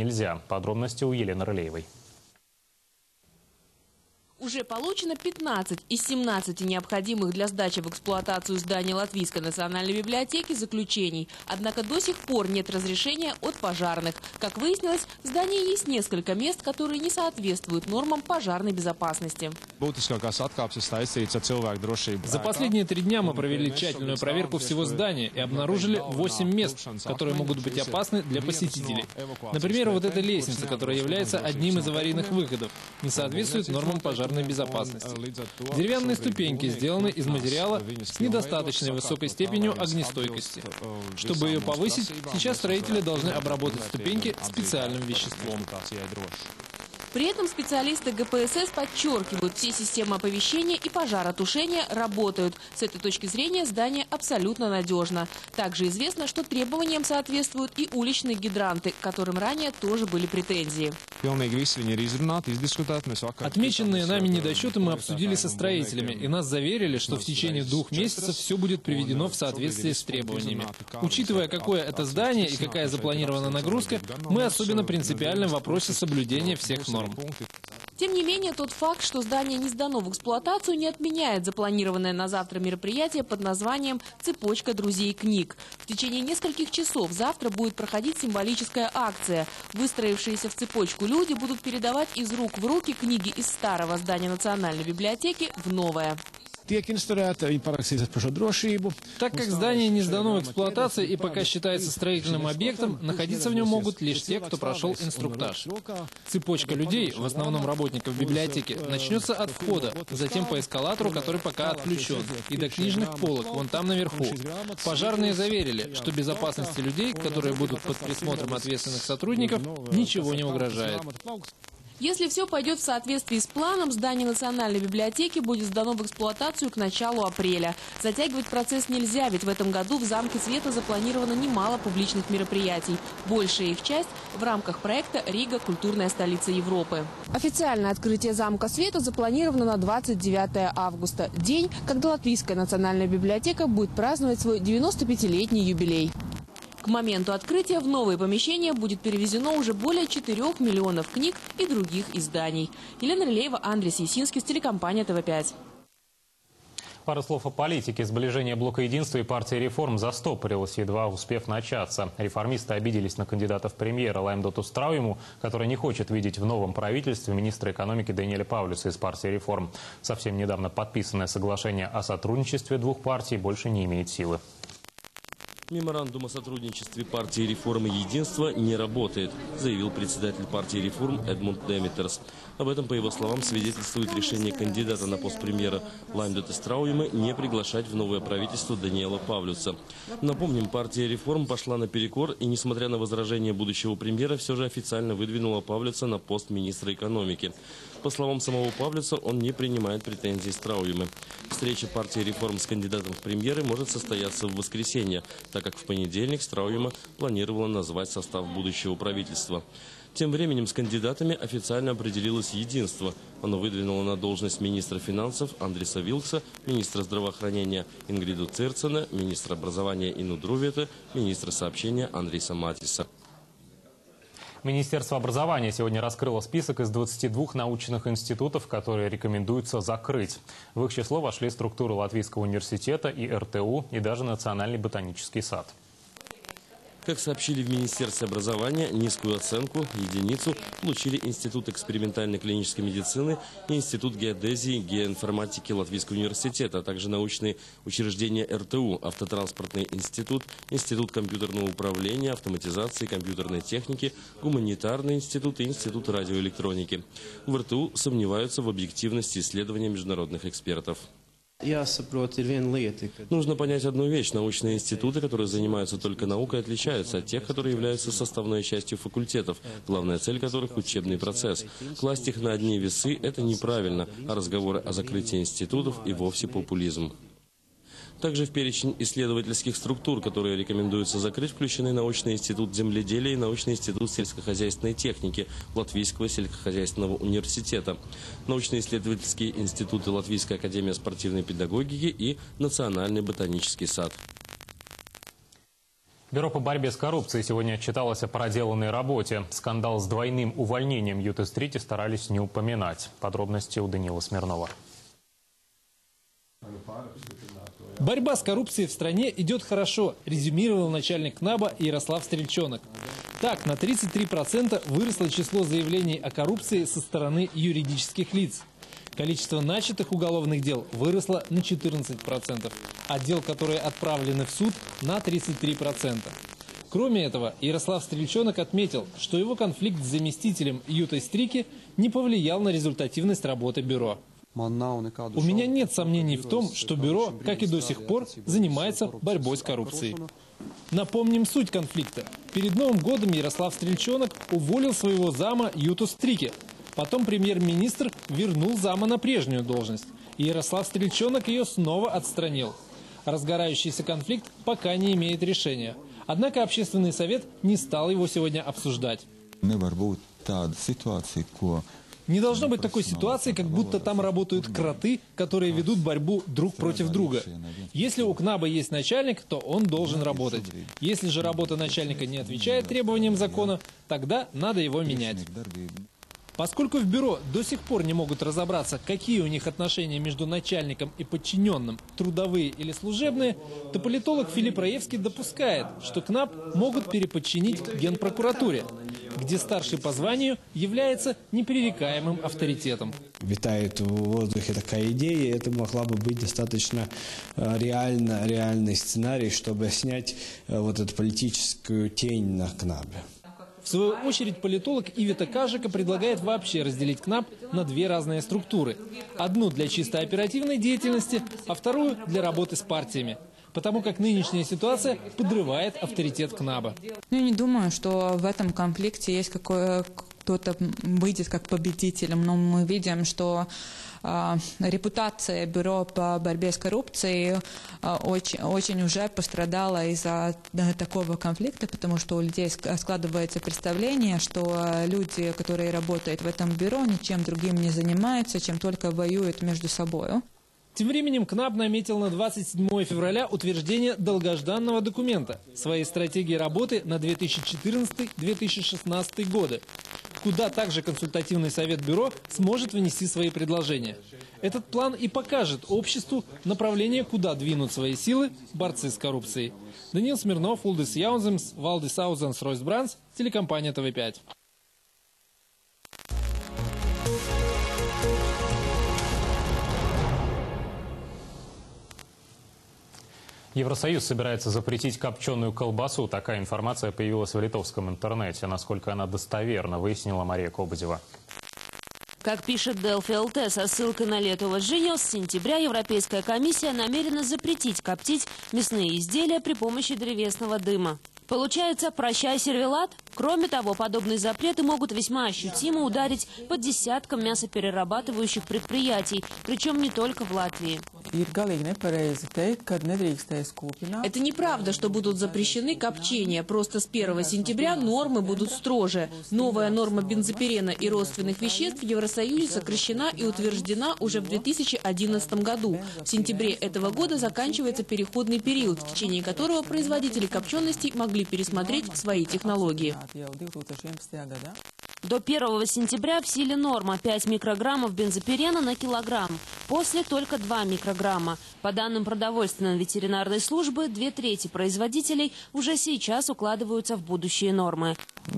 нельзя. Подробности у Елены Рылеевой. Уже получено 15 из 17 необходимых для сдачи в эксплуатацию зданий Латвийской национальной библиотеки заключений. Однако до сих пор нет разрешения от пожарных. Как выяснилось, в здании есть несколько мест, которые не соответствуют нормам пожарной безопасности. За последние 3 дня мы провели тщательную проверку всего здания и обнаружили 8 мест, которые могут быть опасны для посетителей. Например, вот эта лестница, которая является одним из аварийных выходов, не соответствует нормам пожарной безопасности. Деревянные ступеньки сделаны из материала с недостаточной высокой степенью огнестойкости. Чтобы ее повысить, сейчас строители должны обработать ступеньки специальным веществом. При этом специалисты ГПСС подчеркивают, все системы оповещения и пожаротушения работают. С этой точки зрения здание абсолютно надежно. Также известно, что требованиям соответствуют и уличные гидранты, к которым ранее тоже были претензии. Отмеченные нами недочеты мы обсудили со строителями, и нас заверили, что в течение 2 месяцев все будет приведено в соответствии с требованиями. Учитывая, какое это здание и какая запланирована нагрузка, мы особенно принципиальны в вопросе соблюдения всех норм. Тем не менее, тот факт, что здание не сдано в эксплуатацию, не отменяет запланированное на завтра мероприятие под названием «Цепочка друзей книг». В течение нескольких часов завтра будет проходить символическая акция. Выстроившиеся в цепочку люди будут передавать из рук в руки книги из старого здания Национальной библиотеки в новое. Так как здание не сдано в эксплуатацию и пока считается строительным объектом, находиться в нем могут лишь те, кто прошел инструктаж. Цепочка людей, в основном работников библиотеки, начнется от входа, затем по эскалатору, который пока отключен, и до книжных полок, вон там наверху. Пожарные заверили, что безопасности людей, которые будут под присмотром ответственных сотрудников, ничего не угрожает. Если все пойдет в соответствии с планом, здание Национальной библиотеки будет сдано в эксплуатацию к началу апреля. Затягивать процесс нельзя, ведь в этом году в Замке Света запланировано немало публичных мероприятий. Большая их часть в рамках проекта «Рига. Культурная столица Европы». Официальное открытие Замка Света запланировано на 29 августа, день, когда Латвийская национальная библиотека будет праздновать свой 95-летний юбилей. К моменту открытия в новые помещения будет перевезено уже более 4 миллионов книг и других изданий. Елена Рылеева, Андрей Есинский, телекомпания ТВ5. Пару слов о политике. Сближение Блока Единства и партии Реформ застопорилось, едва успев начаться. Реформисты обиделись на кандидата в премьеры Лаймдоту Страуйму, который не хочет видеть в новом правительстве министра экономики Даниэля Павлюса из партии Реформ. Совсем недавно подписанное соглашение о сотрудничестве 2 партий больше не имеет силы. Меморандум о сотрудничестве партии Реформ и Единства не работает, заявил председатель партии Реформ Эдмунд Деметерс. Об этом, по его словам, свидетельствует решение кандидата на пост премьера Лаймдота Страуйма не приглашать в новое правительство Даниэла Павлюса. Напомним, партия Реформ пошла наперекор и, несмотря на возражения будущего премьера, все же официально выдвинула Павлюса на пост министра экономики. По словам самого Павлюса, он не принимает претензий Страуйма. Встреча партии Реформ с кандидатом в премьеры может состояться в воскресенье, так как в понедельник Страуйма планировала назвать состав будущего правительства. Тем временем с кандидатами официально определилось Единство. Оно выдвинуло на должность министра финансов Андриса Вилкса, министра здравоохранения Ингриду Цирцена, министра образования Ину Друвета, министра сообщения Андриса Матиса. Министерство образования сегодня раскрыло список из 22 научных институтов, которые рекомендуется закрыть. В их число вошли структуры Латвийского университета и РТУ, и даже Национальный ботанический сад. Как сообщили в Министерстве образования, низкую оценку, единицу, получили Институт экспериментальной клинической медицины и Институт геодезии и геоинформатики Латвийского университета, а также научные учреждения РТУ, Автотранспортный институт, Институт компьютерного управления, автоматизации, компьютерной техники, Гуманитарный институт и Институт радиоэлектроники. В РТУ сомневаются в объективности исследования международных экспертов. Нужно понять одну вещь. Научные институты, которые занимаются только наукой, отличаются от тех, которые являются составной частью факультетов, главная цель которых – учебный процесс. Класть их на одни весы – это неправильно, а разговоры о закрытии институтов и вовсе популизм. Также в перечень исследовательских структур, которые рекомендуется закрыть, включены научный институт земледелия и научный институт сельскохозяйственной техники Латвийского сельскохозяйственного университета, научно-исследовательские институты Латвийская академия спортивной педагогики и Национальный ботанический сад. Бюро по борьбе с коррупцией сегодня отчиталось о проделанной работе. Скандал с двойным увольнением Юты-Стрити старались не упоминать. Подробности у Данила Смирнова. Борьба с коррупцией в стране идет хорошо, резюмировал начальник КНАБа Ярослав Стрельчонок. Так, на 33% выросло число заявлений о коррупции со стороны юридических лиц. Количество начатых уголовных дел выросло на 14%, а дел, которые отправлены в суд, на 33%. Кроме этого, Ярослав Стрельчонок отметил, что его конфликт с заместителем Ютой Стрики не повлиял на результативность работы бюро. У меня нет сомнений в том, что бюро, как и до сих пор, занимается борьбой с коррупцией. Напомним суть конфликта. Перед Новым годом Ярослав Стрельчонок уволил своего зама Юту Стрики. Потом премьер-министр вернул зама на прежнюю должность. И Ярослав Стрельчонок ее снова отстранил. Разгорающийся конфликт пока не имеет решения. Однако Общественный совет не стал его сегодня обсуждать. Не должно быть такой ситуации, как будто там работают кроты, которые ведут борьбу друг против друга. Если у КНАБа есть начальник, то он должен работать. Если же работа начальника не отвечает требованиям закона, тогда надо его менять. Поскольку в бюро до сих пор не могут разобраться, какие у них отношения между начальником и подчиненным, трудовые или служебные, то политолог Филипп Раевский допускает, что КНАБ могут переподчинить Генпрокуратуре, где старший по званию является непререкаемым авторитетом. Витает в воздухе такая идея, и это могла бы быть достаточно реальный сценарий, чтобы снять вот эту политическую тень на КНАБе. В свою очередь политолог Ивета Кажика предлагает вообще разделить КНАБ на две разные структуры. Одну для чисто оперативной деятельности, а вторую для работы с партиями. Потому как нынешняя ситуация подрывает авторитет КНАБа. Я не думаю, что в этом конфликте есть кто-то выйдет как победителем, но мы видим, что репутация бюро по борьбе с коррупцией очень уже пострадала из-за такого конфликта, потому что у людей складывается представление, что люди, которые работают в этом бюро, ничем другим не занимаются, чем только воюют между собой. Тем временем КНАБ наметил на 27 февраля утверждение долгожданного документа своей стратегии работы на 2014-2016 годы, куда также консультативный совет бюро сможет внести свои предложения. Этот план и покажет обществу направление, куда двинут свои силы борцы с коррупцией. Данил Смирнов, Улдис Яунземс, Валдис Аузенс, Ройс Бранс, телекомпания ТВ5. Евросоюз собирается запретить копченую колбасу. Такая информация появилась в литовском интернете. Насколько она достоверна, выяснила Мария Кободева. Как пишет Delfi LT со ссылкой на Lietuvos žinios, с сентября Европейская комиссия намерена запретить коптить мясные изделия при помощи древесного дыма. Получается, прощай сервелат? Кроме того, подобные запреты могут весьма ощутимо ударить по десяткам мясоперерабатывающих предприятий, причем не только в Латвии. Это неправда, что будут запрещены копчения. Просто с 1 сентября нормы будут строже. Новая норма бензопирена и родственных веществ в Евросоюзе сокращена и утверждена уже в 2011 году. В сентябре этого года заканчивается переходный период, в течение которого производители копченостей могли пересмотреть свои технологии. До 1 сентября в силе норма 5 микрограммов бензопирена на килограмм. После только 2 микрограмма. По данным продовольственной ветеринарной службы, 2/3 производителей уже сейчас укладываются в будущие нормы.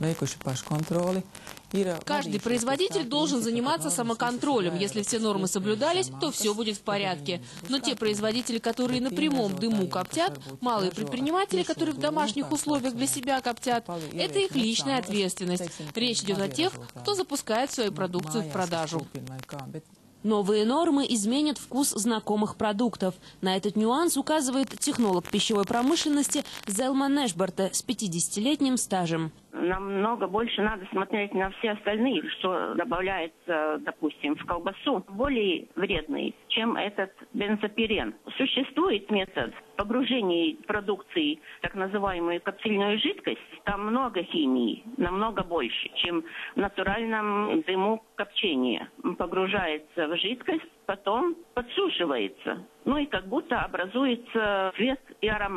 Каждый производитель должен заниматься самоконтролем. Если все нормы соблюдались, то все будет в порядке. Но те производители, которые на прямом дыму коптят, малые предприниматели, которые в домашних условиях для себя коптят, это их личная ответственность. Речь идет о тех, кто запускает свою продукцию в продажу. Новые нормы изменят вкус знакомых продуктов. На этот нюанс указывает технолог пищевой промышленности Зелма Нешберте с 50-летним стажем. Намного больше надо смотреть на все остальные, что добавляется, допустим, в колбасу, более вредный, чем этот бензопирен. Существует метод погружения продукции, так называемую коптильную жидкость. Там много химии, намного больше, чем в натуральном дыму копчения. Погружается в жидкость, потом подсушивается. Ну и как будто образуется цвет и аромат.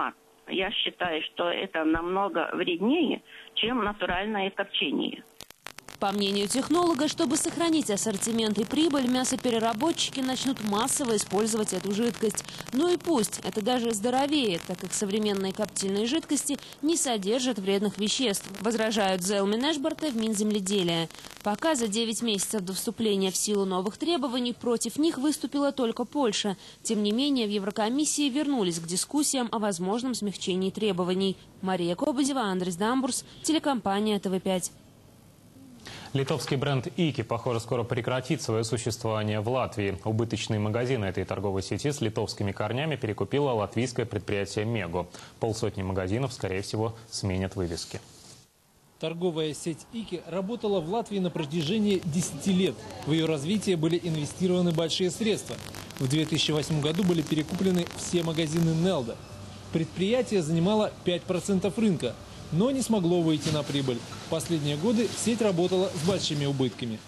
Я считаю, что это намного вреднее, чем натуральное копчение. По мнению технолога, чтобы сохранить ассортимент и прибыль, мясопереработчики начнут массово использовать эту жидкость. Ну и пусть, это даже здоровее, так как современные коптильные жидкости не содержат вредных веществ, возражают Зелмин Эшборте в Минземледелия. Пока за 9 месяцев до вступления в силу новых требований против них выступила только Польша. Тем не менее, в Еврокомиссии вернулись к дискуссиям о возможном смягчении требований. Мария Кобызева, Андрес Дамбурс, телекомпания ТВ5. Литовский бренд «Ики», похоже, скоро прекратит свое существование в Латвии. Убыточные магазины этой торговой сети с литовскими корнями перекупило латвийское предприятие «Мего». Полсотни магазинов, скорее всего, сменят вывески. Торговая сеть «Ики» работала в Латвии на протяжении 10 лет. В ее развитие были инвестированы большие средства. В 2008 году были перекуплены все магазины «Нелда». Предприятие занимало 5% рынка, но не смогло выйти на прибыль. В последние годы сеть работала с большими убытками.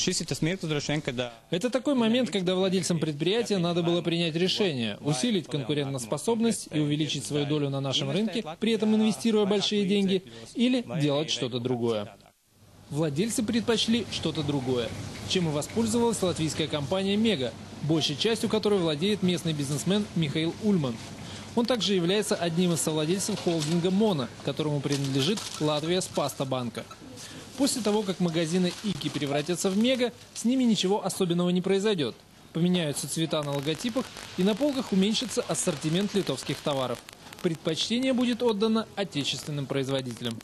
Это такой момент, когда владельцам предприятия надо было принять решение, усилить конкурентоспособность и увеличить свою долю на нашем рынке, при этом инвестируя большие деньги, или делать что-то другое. Владельцы предпочли что-то другое, чем и воспользовалась латвийская компания «Мега», большей частью которой владеет местный бизнесмен Михаил Ульман. Он также является одним из совладельцев холдинга «Мона», которому принадлежит Латвия Спаста банка. После того, как магазины «Ики» превратятся в «Мега», с ними ничего особенного не произойдет. Поменяются цвета на логотипах, и на полках уменьшится ассортимент литовских товаров. Предпочтение будет отдано отечественным производителям.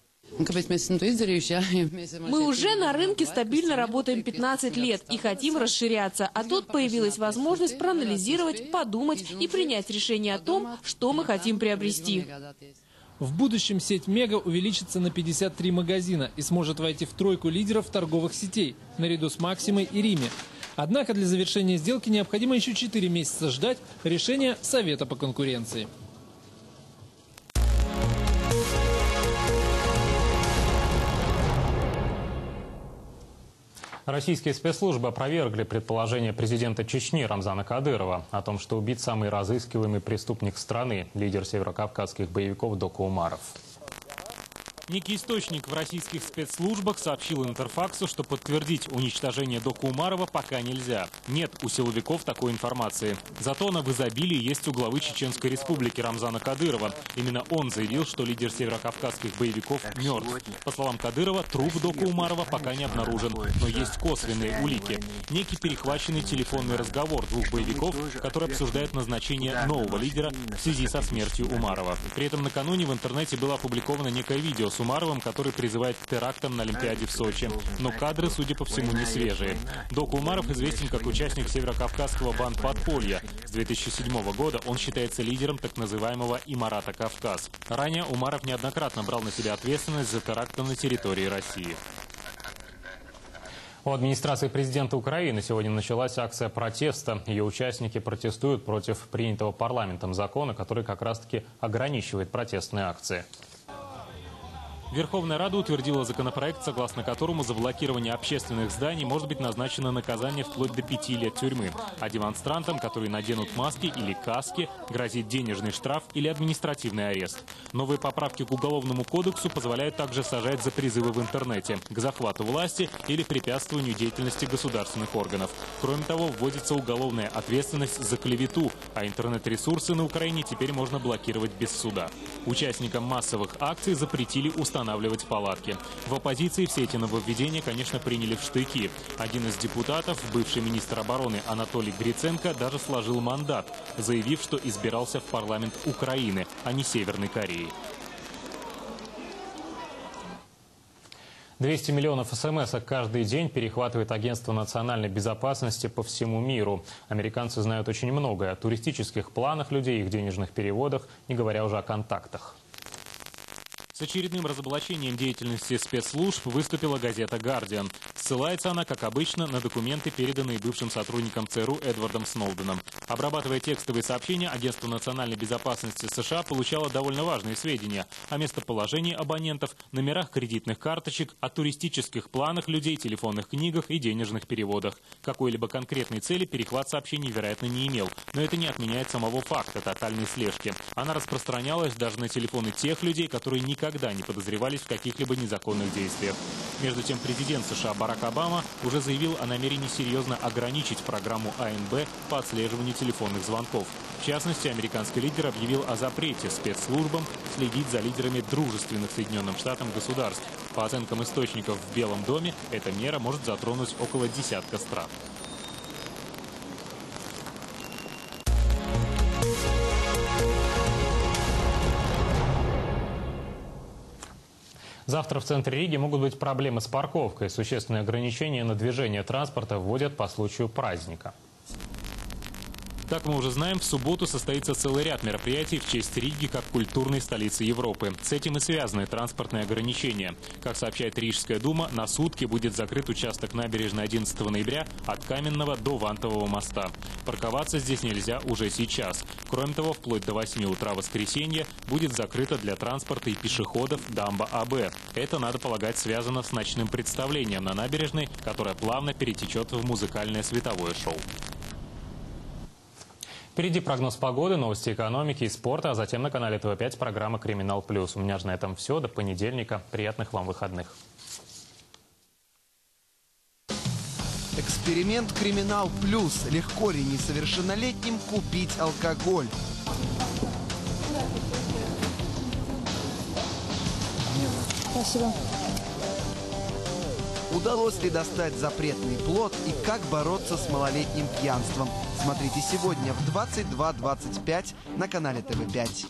Мы уже на рынке стабильно работаем 15 лет и хотим расширяться. А тут появилась возможность проанализировать, подумать и принять решение о том, что мы хотим приобрести. В будущем сеть «Мега» увеличится на 53 магазина и сможет войти в тройку лидеров торговых сетей, наряду с «Максимой» и «Риме». Однако для завершения сделки необходимо еще 4 месяца ждать решения Совета по конкуренции. Российские спецслужбы опровергли предположение президента Чечни Рамзана Кадырова о том, что убит самый разыскиваемый преступник страны, лидер северокавказских боевиков Доку Умаров. Некий источник в российских спецслужбах сообщил Интерфаксу, что подтвердить уничтожение Доку Умарова пока нельзя. Нет у силовиков такой информации. Зато она в изобилии есть у главы Чеченской республики Рамзана Кадырова. Именно он заявил, что лидер северокавказских боевиков мертв. По словам Кадырова, труп Доку Умарова пока не обнаружен, но есть косвенные улики. Некий перехваченный телефонный разговор двух боевиков, которые обсуждают назначение нового лидера в связи со смертью Умарова. При этом накануне в интернете было опубликовано некое видео с Умаровым, который призывает к терактам на Олимпиаде в Сочи. Но кадры, судя по всему, не свежие. Доку Умаров известен как участник северокавказского бандподполья. С 2007 года он считается лидером так называемого Имарата Кавказ. Ранее Умаров неоднократно брал на себя ответственность за теракты на территории России. У администрации президента Украины сегодня началась акция протеста. Ее участники протестуют против принятого парламентом закона, который как раз-таки ограничивает протестные акции. Верховная Рада утвердила законопроект, согласно которому за блокирование общественных зданий может быть назначено наказание вплоть до 5 лет тюрьмы. А демонстрантам, которые наденут маски или каски, грозит денежный штраф или административный арест. Новые поправки к Уголовному кодексу позволяют также сажать за призывы в интернете, к захвату власти или препятствованию деятельности государственных органов. Кроме того, вводится уголовная ответственность за клевету, а интернет-ресурсы на Украине теперь можно блокировать без суда. Участникам массовых акций запретили устанавливать палатки. В оппозиции все эти нововведения, конечно, приняли в штыки. Один из депутатов, бывший министр обороны Анатолий Гриценко, даже сложил мандат, заявив, что избирался в парламент Украины, а не Северной Кореи. 200 миллионов смс-ок каждый день перехватывает Агентство национальной безопасности по всему миру. Американцы знают очень многое о туристических планах людей, их денежных переводах, не говоря уже о контактах. С очередным разоблачением деятельности спецслужб выступила газета «Гардиан». Ссылается она, как обычно, на документы, переданные бывшим сотрудникам ЦРУ Эдвардом Сноуденом. Обрабатывая текстовые сообщения, Агентство национальной безопасности США получало довольно важные сведения о местоположении абонентов, номерах кредитных карточек, о туристических планах людей, телефонных книгах и денежных переводах. Какой-либо конкретной цели перехват сообщений, вероятно, не имел. Но это не отменяет самого факта тотальной слежки. Она распространялась даже на телефоны тех людей, которые никогда не подозревались в каких-либо незаконных действиях. Между тем, президент США Барак Обама уже заявил о намерении серьезно ограничить программу АНБ по отслеживанию телефонных звонков. В частности, американский лидер объявил о запрете спецслужбам следить за лидерами дружественных Соединенным Штатам государств. По оценкам источников в Белом доме, эта мера может затронуть около десятка стран. Завтра в центре Риги могут быть проблемы с парковкой. Существенные ограничения на движение транспорта вводят по случаю праздника. Как мы уже знаем, в субботу состоится целый ряд мероприятий в честь Риги как культурной столицы Европы. С этим и связаны транспортные ограничения. Как сообщает Рижская дума, на сутки будет закрыт участок набережной 11 ноября от Каменного до Вантового моста. Парковаться здесь нельзя уже сейчас. Кроме того, вплоть до 8 утра воскресенья будет закрыта для транспорта и пешеходов дамба АБ. Это, надо полагать, связано с ночным представлением на набережной, которое плавно перетечет в музыкальное световое шоу. Впереди прогноз погоды, новости экономики и спорта, а затем на канале ТВ5 программа «Криминал Плюс». У меня же на этом все. До понедельника. Приятных вам выходных. Эксперимент «Криминал Плюс». Легко ли несовершеннолетним купить алкоголь? Спасибо. Удалось ли достать запретный плод и как бороться с малолетним пьянством? Смотрите сегодня в 22:25 на канале ТВ5.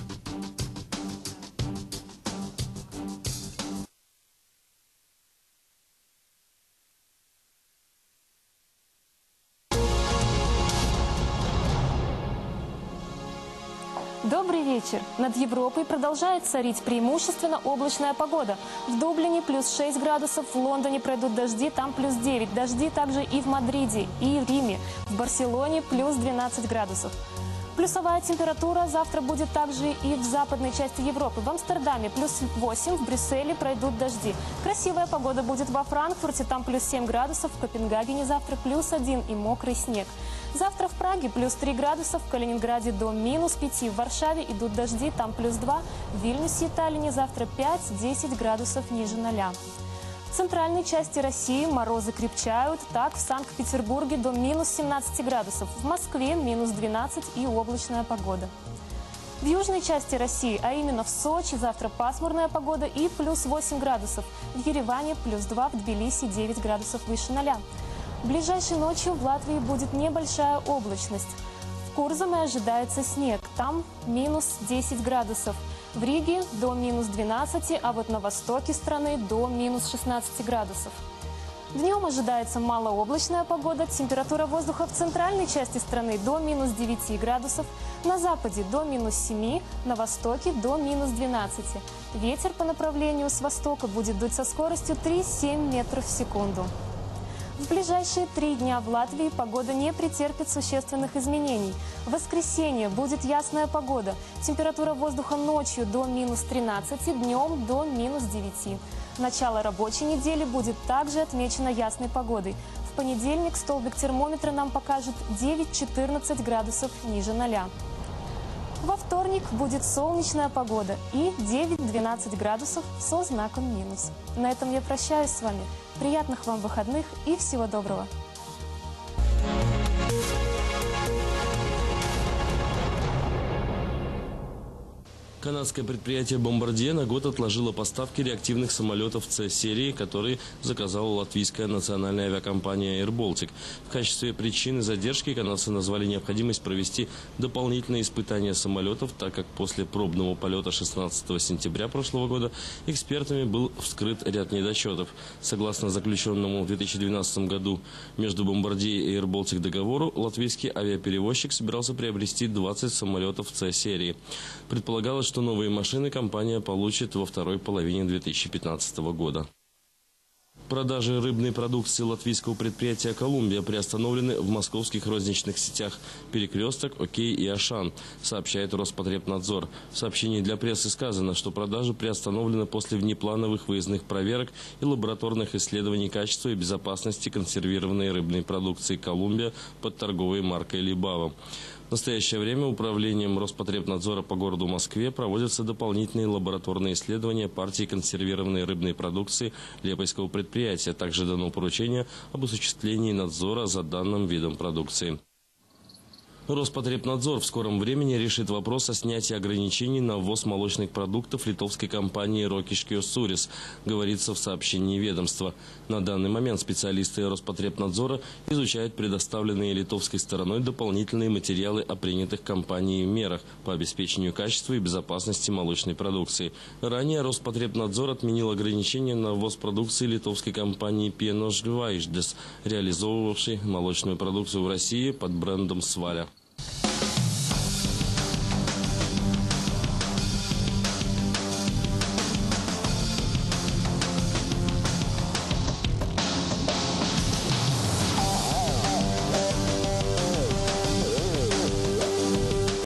Добрый вечер. Над Европой продолжает царить преимущественно облачная погода. В Дублине плюс 6 градусов, в Лондоне пройдут дожди, там плюс 9. Дожди также и в Мадриде, и в Риме. В Барселоне плюс 12 градусов. Плюсовая температура завтра будет также и в западной части Европы. В Амстердаме плюс 8, в Брюсселе пройдут дожди. Красивая погода будет во Франкфурте, там плюс 7 градусов, в Копенгагене завтра плюс 1 и мокрый снег. Завтра в Праге плюс 3 градуса, в Калининграде до минус 5, в Варшаве идут дожди, там плюс 2, в Вильнюсе и Таллине завтра 5-10 градусов ниже 0. В центральной части России морозы крепчают, так в Санкт-Петербурге до минус 17 градусов, в Москве минус 12 и облачная погода. В южной части России, а именно в Сочи, завтра пасмурная погода и плюс 8 градусов, в Ереване плюс 2, в Тбилиси 9 градусов выше 0. Ближайшей ночью в Латвии будет небольшая облачность. В Курзаме ожидается снег, там минус 10 градусов. В Риге до минус 12, а вот на востоке страны до минус 16 градусов. Днем ожидается малооблачная погода, температура воздуха в центральной части страны до минус 9 градусов, на западе до минус 7, на востоке до минус 12. Ветер по направлению с востока будет дуть со скоростью 3,7 метров в секунду. В ближайшие 3 дня в Латвии погода не претерпит существенных изменений. В воскресенье будет ясная погода. Температура воздуха ночью до минус 13, днем до минус 9. Начало рабочей недели будет также отмечено ясной погодой. В понедельник столбик термометра нам покажет 9-14 градусов ниже 0. Во вторник будет солнечная погода и 9-12 градусов со знаком минус. На этом я прощаюсь с вами. Приятных вам выходных и всего доброго! Канадское предприятие «Бомбардье» на год отложило поставки реактивных самолетов С-серии, которые заказала латвийская национальная авиакомпания Air Baltic. В качестве причины задержки канадцы назвали необходимость провести дополнительные испытания самолетов, так как после пробного полета 16 сентября прошлого года экспертами был вскрыт ряд недочетов. Согласно заключенному в 2012 году между «Бомбардье» и Air Baltic договору, латвийский авиаперевозчик собирался приобрести 20 самолетов С-серии. Предполагалось, что что новые машины компания получит во второй половине 2015 года. Продажи рыбной продукции латвийского предприятия «Колумбия» приостановлены в московских розничных сетях «Перекресток», «Окей» и «Ашан», сообщает Роспотребнадзор. В сообщении для прессы сказано, что продажи приостановлены после внеплановых выездных проверок и лабораторных исследований качества и безопасности консервированной рыбной продукции «Колумбия» под торговой маркой «Либава». В настоящее время управлением Роспотребнадзора по городу Москве проводятся дополнительные лабораторные исследования партии консервированной рыбной продукции Лепойского предприятия. Также дано поручение об осуществлении надзора за данным видом продукции. Роспотребнадзор в скором времени решит вопрос о снятии ограничений на ввоз молочных продуктов литовской компании «Рокишкио Сурис», говорится в сообщении ведомства. На данный момент специалисты Роспотребнадзора изучают предоставленные литовской стороной дополнительные материалы о принятых компанией мерах по обеспечению качества и безопасности молочной продукции. Ранее Роспотребнадзор отменил ограничения на ввоз продукции литовской компании «Пиено Žvaigždės», реализовывавшей молочную продукцию в России под брендом «Сваля».